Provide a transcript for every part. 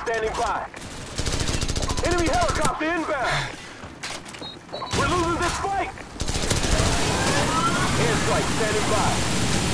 standing by. Enemy helicopter inbound. We're losing this fight. Airstrike standing by.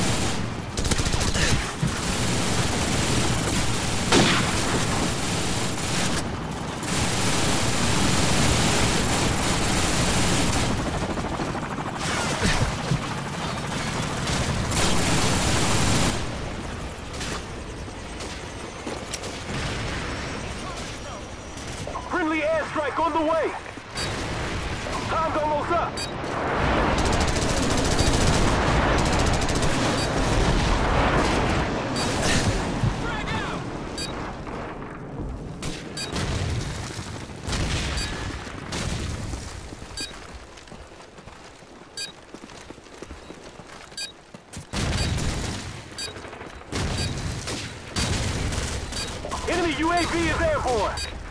Friendly airstrike on the way. Time's almost up. Enemy UAV is airborne.